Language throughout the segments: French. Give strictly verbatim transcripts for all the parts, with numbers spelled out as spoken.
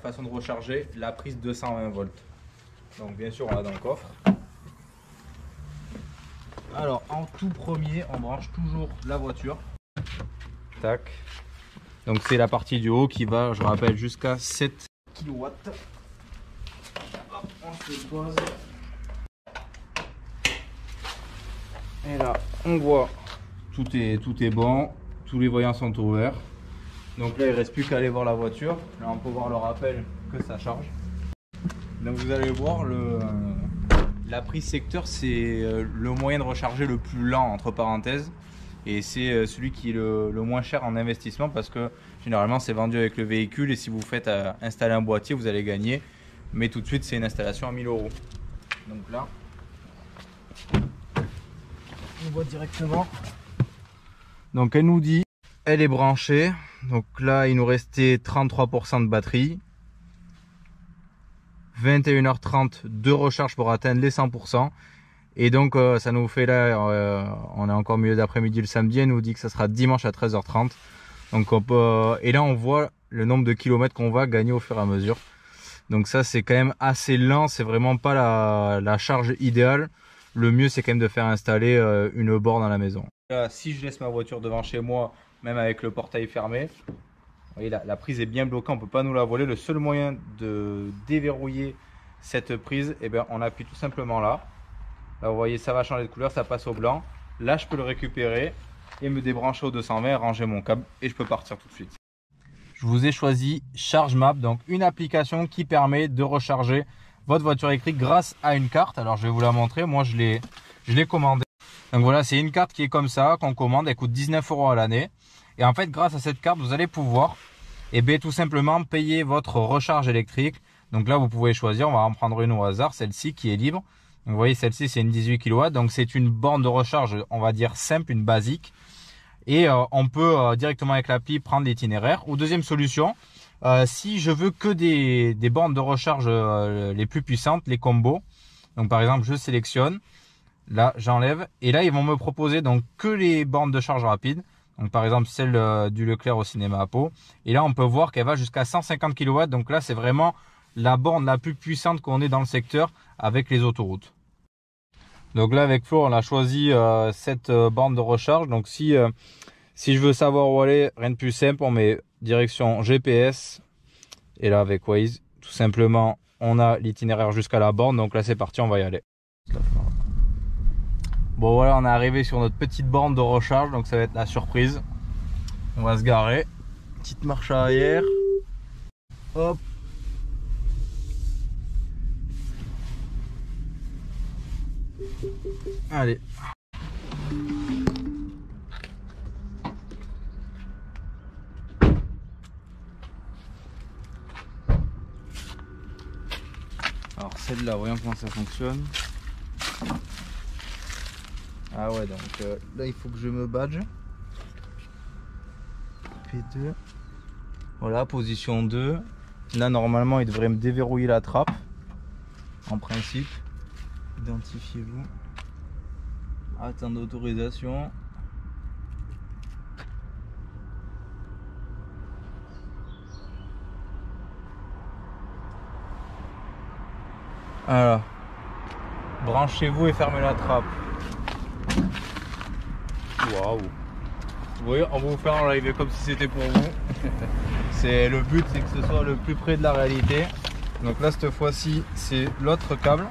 façon de recharger la prise deux cent vingt volts. Donc bien sûr on l'a dans le coffre. Alors en tout premier on branche toujours la voiture. Tac. Donc c'est la partie du haut qui va, je rappelle, jusqu'à sept kilowatts. Hop, on se pose. Et là on voit tout est, tout est bon, tous les voyants sont ouverts. Donc là il ne reste plus qu'à aller voir la voiture. Là on peut voir le rappel que ça charge. Donc vous allez voir, le, la prise secteur c'est le moyen de recharger le plus lent entre parenthèses. Et c'est celui qui est le, le moins cher en investissement parce que généralement c'est vendu avec le véhicule et si vous faites euh, installer un boîtier vous allez gagner. Mais tout de suite c'est une installation à mille euros. Donc là on voit directement. Donc elle nous dit elle est branchée. Donc là il nous restait trente-trois pour cent de batterie. vingt et une heures trente de recharge pour atteindre les cent pour cent. Et donc euh, ça nous fait là, euh, on est encore milieu d'après-midi le samedi, elle nous dit que ça sera dimanche à treize heures trente. Donc on peut, euh, et là on voit le nombre de kilomètres qu'on va gagner au fur et à mesure. Donc ça c'est quand même assez lent, c'est vraiment pas la, la charge idéale. Le mieux c'est quand même de faire installer euh, une borne à la maison. Là, si je laisse ma voiture devant chez moi, même avec le portail fermé, vous voyez, la, la prise est bien bloquée, on ne peut pas nous la voler. Le seul moyen de déverrouiller cette prise, eh bien, on appuie tout simplement là. Là vous voyez ça va changer de couleur, ça passe au blanc. Là je peux le récupérer et me débrancher au deux cent vingt, ranger mon câble et je peux partir tout de suite. Je vous ai choisi ChargeMap, donc une application qui permet de recharger votre voiture électrique grâce à une carte. Alors je vais vous la montrer, moi je l'ai je l'ai commandée. Donc voilà, c'est une carte qui est comme ça, qu'on commande, elle coûte dix-neuf euros à l'année. Et en fait grâce à cette carte vous allez pouvoir et eh bien, tout simplement payer votre recharge électrique. Donc là vous pouvez choisir, on va en prendre une au hasard, celle-ci qui est libre. Donc, vous voyez celle-ci c'est une dix-huit kilowatts, donc c'est une borne de recharge on va dire simple, une basique. Et euh, on peut euh, directement avec l'appli prendre l'itinéraire. Ou deuxième solution, euh, si je veux que des, des bornes de recharge euh, les plus puissantes, les combos. Donc par exemple je sélectionne, là j'enlève et là ils vont me proposer donc que les bornes de charge rapide. Donc par exemple celle euh, du Leclerc au cinéma à Pau. Et là on peut voir qu'elle va jusqu'à cent cinquante kilowatts. Donc là c'est vraiment la borne la plus puissante qu'on ait dans le secteur avec les autoroutes. Donc là avec Flo on a choisi euh, cette euh, borne de recharge. Donc si, euh, si je veux savoir où aller, rien de plus simple, on met direction G P S. Et là avec Waze, tout simplement on a l'itinéraire jusqu'à la borne. Donc là c'est parti, on va y aller. Bon voilà, on est arrivé sur notre petite borne de recharge. Donc ça va être la surprise. On va se garer. Petite marche arrière. Hop. Allez. Alors celle-là, voyons comment ça fonctionne. Ah ouais, donc euh, là il faut que je me badge. P deux. Voilà, position deux. Là normalement il devrait me déverrouiller la trappe. En principe. Identifiez-vous. Attendre d'autorisation. Voilà. Branchez-vous et fermez la trappe. Waouh. Vous voyez, on va vous faire en live comme si c'était pour vous. C'est le but, c'est que ce soit le plus près de la réalité. Donc là cette fois-ci c'est l'autre câble.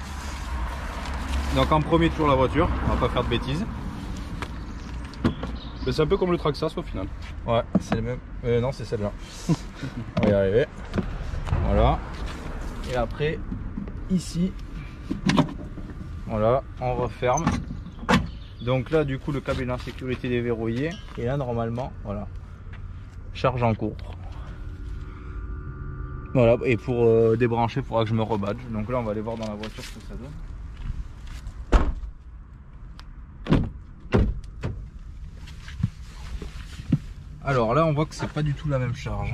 Donc en premier toujours la voiture, on va pas faire de bêtises. C'est un peu comme le Traxxas au final. Ouais, c'est le même. Euh, non, c'est celle-là. On va y arriver. Voilà. Et après, ici, voilà, on referme. Donc là, du coup, le câble est en sécurité déverrouillé. Et là, normalement, voilà, charge en cours. Voilà, et pour euh, débrancher, il faudra que je me rebadge. Donc là, on va aller voir dans la voiture ce que ça donne. Alors là on voit que c'est pas du tout la même charge.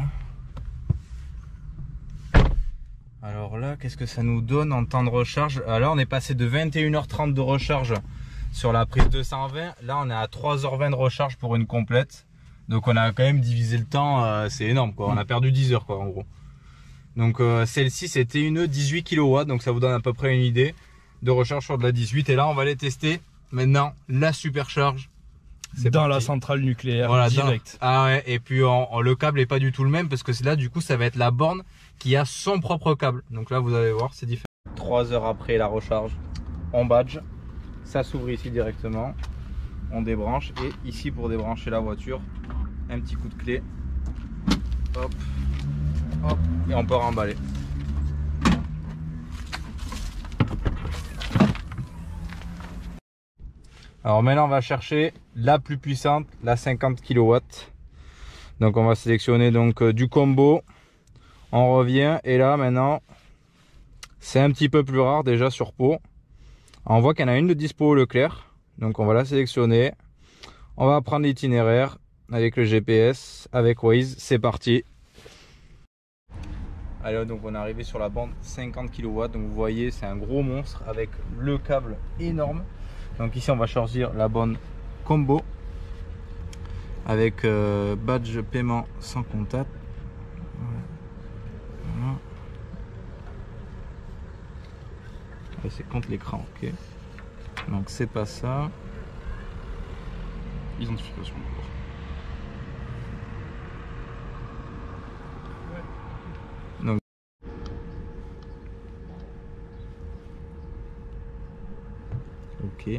Alors là qu'est-ce que ça nous donne en temps de recharge? Alors on est passé de vingt et une heures trente de recharge sur la prise deux cent vingt. Là on est à trois heures vingt de recharge pour une complète. Donc on a quand même divisé le temps, euh, c'est énorme quoi. On a perdu dix heures quoi en gros. Donc euh, celle-ci c'était une dix-huit kilowatts, donc ça vous donne à peu près une idée de recharge sur de la dix-huit. Et là on va aller tester maintenant la supercharge. C'est dans parti. La centrale nucléaire, voilà, direct. Dans... Ah ouais, et puis en, en, le câble est pas du tout le même parce que c'est là du coup ça va être la borne qui a son propre câble. Donc là vous allez voir, c'est différent. trois heures après la recharge, on badge, ça s'ouvre ici directement, on débranche et ici pour débrancher la voiture, un petit coup de clé, hop, hop, et on peut remballer. Alors maintenant on va chercher la plus puissante, la cinquante kilowatts. Donc on va sélectionner donc euh, du combo. On revient et là maintenant c'est un petit peu plus rare déjà sur Pau. On voit qu'il y en a une de dispo au Leclerc. Donc on va la sélectionner. On va prendre l'itinéraire avec le G P S, avec Waze. C'est parti. Allez, donc on est arrivé sur la bande cinquante kilowatts. Donc vous voyez c'est un gros monstre avec le câble énorme. Donc ici on va choisir la bonne combo avec euh, badge paiement sans contact. Voilà. C'est contre l'écran, ok. Donc c'est pas ça. Identification. Donc ok.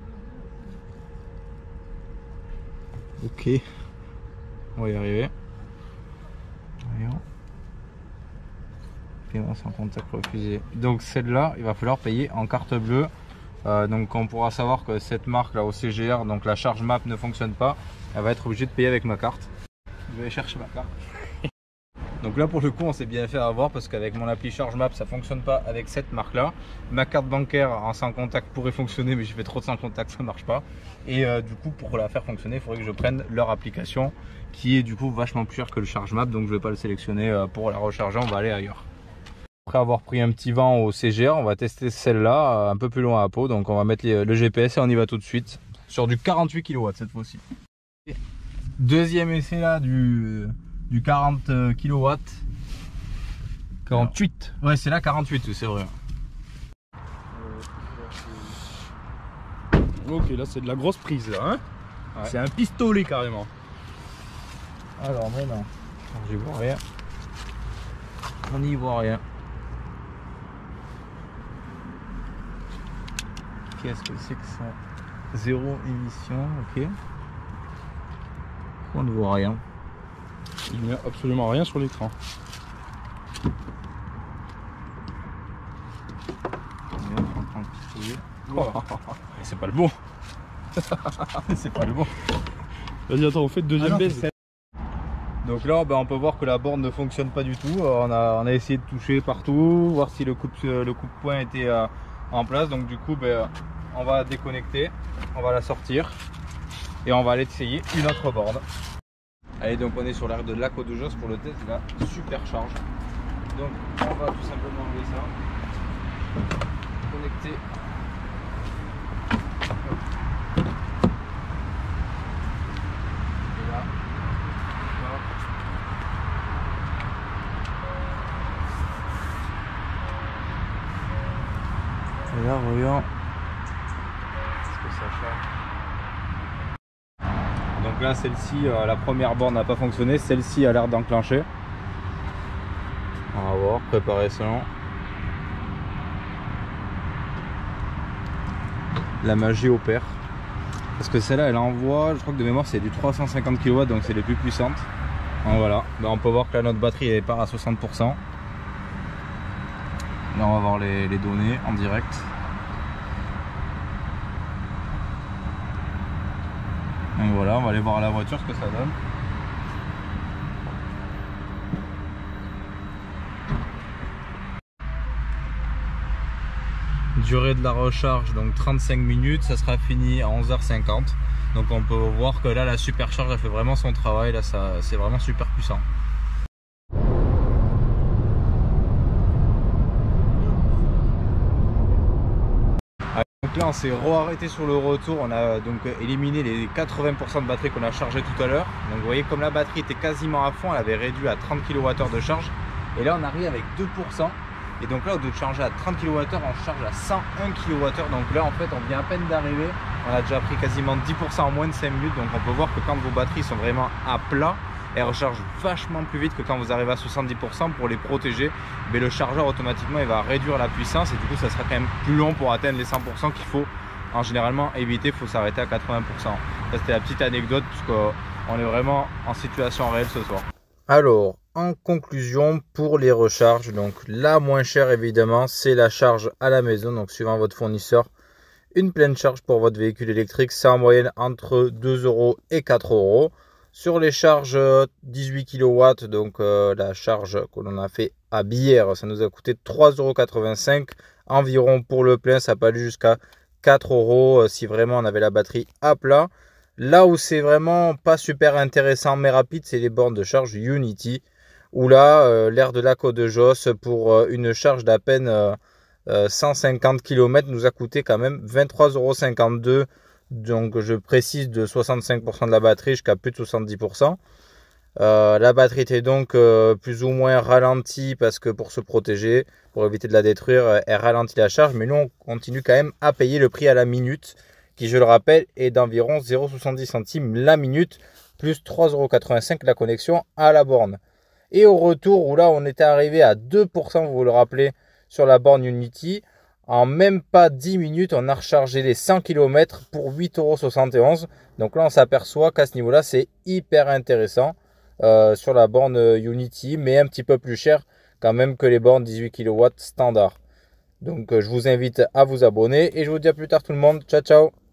Ok. On va y arriver. Voyons. Paiement sans contact refusé. Donc celle-là, il va falloir payer en carte bleue. Euh, donc on pourra savoir que cette marque là au C G R, donc la charge map ne fonctionne pas. Elle va être obligée de payer avec ma carte. Je vais aller chercher ma carte. Donc là pour le coup on s'est bien fait avoir parce qu'avec mon appli charge map ça fonctionne pas avec cette marque là. Ma carte bancaire en sans contact pourrait fonctionner mais j'ai fait trop de sans contact, ça marche pas. Et euh, du coup pour la faire fonctionner il faudrait que je prenne leur application qui est du coup vachement plus cher que le charge map. Donc je vais pas le sélectionner euh, pour la recharger, on va aller ailleurs. Après avoir pris un petit vent au C G R, on va tester celle-là euh, un peu plus loin à Pau. Donc on va mettre les, le G P S et on y va tout de suite sur du quarante-huit kilowatts cette fois-ci. Deuxième essai là du du quarante kilowatts. quarante-huit. Ouais, c'est là quarante-huit, c'est vrai. Ok, là c'est de la grosse prise là, hein. Ouais. C'est un pistolet carrément. Alors maintenant, j'y vois rien. On n'y voit rien. Qu'est-ce que c'est que ça? Zéro émission, ok. On ne voit rien. Il n'y a absolument rien sur l'écran. Oh. C'est pas le bon. C'est pas le bon. Vas-y, attends, on fait de deuxième ah baisse. Donc là, ben, on peut voir que la borne ne fonctionne pas du tout. On a, on a essayé de toucher partout, voir si le coup de, le coup de poing était euh, en place. Donc du coup, ben, on va déconnecter, on va la sortir et on va aller essayer une autre borne. Allez, donc on est sur l'aire de Lac de Josse pour le test de la supercharge. Donc on va tout simplement enlever ça, connecter. Et là, et là voyons ce que ça charge. Donc là celle-ci, euh, la première borne n'a pas fonctionné, celle-ci a l'air d'enclencher. On va voir, préparer selon. La magie opère. Parce que celle-là elle envoie, je crois que de mémoire c'est du trois cent cinquante kilowatts, donc c'est les plus puissantes. Donc voilà, ben, on peut voir que là notre batterie elle part à soixante pour cent. Là on va voir les, les données en direct. Donc voilà, on va aller voir la voiture ce que ça donne. Durée de la recharge donc trente-cinq minutes, ça sera fini à onze heures cinquante. Donc on peut voir que là la supercharge a fait vraiment son travail, là ça c'est vraiment super puissant. Donc là on s'est re-arrêté sur le retour, on a donc éliminé les quatre-vingts pour cent de batterie qu'on a chargé tout à l'heure. Donc vous voyez comme la batterie était quasiment à fond, elle avait réduit à trente kilowattheures de charge. Et là on arrive avec deux pour cent. Et donc là, au lieu de charger à trente kilowattheures, on charge à cent un kilowattheures. Donc là, en fait, on vient à peine d'arriver. On a déjà pris quasiment dix pour cent en moins de cinq minutes. Donc on peut voir que quand vos batteries sont vraiment à plat, elles rechargent vachement plus vite que quand vous arrivez à soixante-dix pour cent. Pour les protéger, mais le chargeur automatiquement, il va réduire la puissance. Et du coup, ça sera quand même plus long pour atteindre les cent pour cent qu'il faut en généralement éviter. Il faut s'arrêter à quatre-vingts pour cent. Ça, c'était la petite anecdote puisqu'on est vraiment en situation réelle ce soir. Alors, en conclusion, pour les recharges, donc la moins chère évidemment, c'est la charge à la maison. Donc suivant votre fournisseur, une pleine charge pour votre véhicule électrique, c'est en moyenne entre deux euros et quatre euros. Sur les charges dix-huit kilowatts, donc euh, la charge que l'on a fait à Bière, ça nous a coûté trois euros quatre-vingt-cinq environ pour le plein. Ça peut aller jusqu'à quatre euros euh, si vraiment on avait la batterie à plat. Là où c'est vraiment pas super intéressant mais rapide, c'est les bornes de charge Unity. Où là, euh, l'air de lac de Josse pour euh, une charge d'à peine euh, euh, cent cinquante kilomètres nous a coûté quand même vingt-trois euros cinquante-deux. Donc je précise de soixante-cinq pour cent de la batterie jusqu'à plus de soixante-dix pour cent. Euh, la batterie était donc euh, plus ou moins ralentie parce que pour se protéger, pour éviter de la détruire, elle ralentit la charge. Mais nous, on continue quand même à payer le prix à la minute, qui, je le rappelle, est d'environ zéro virgule soixante-dix centimes la minute, plus trois euros quatre-vingt-cinq la connexion à la borne. Et au retour, où là, on était arrivé à deux pour cent, vous vous le rappelez, sur la borne Unity, en même pas dix minutes, on a rechargé les cent kilomètres pour huit euros soixante et onze. Donc là, on s'aperçoit qu'à ce niveau-là, c'est hyper intéressant euh, sur la borne Unity, mais un petit peu plus cher quand même que les bornes dix-huit kilowatts standard. Donc, euh, je vous invite à vous abonner et je vous dis à plus tard tout le monde. Ciao, ciao!